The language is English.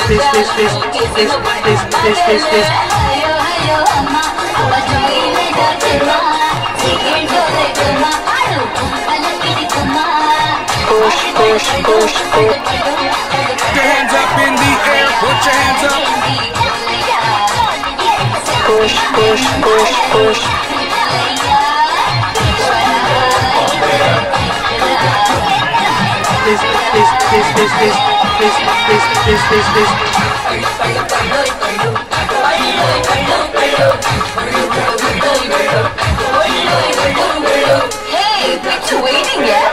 Your hands up in the air, put your hands up. Push, push, push, push. Hey, picture waiting yet?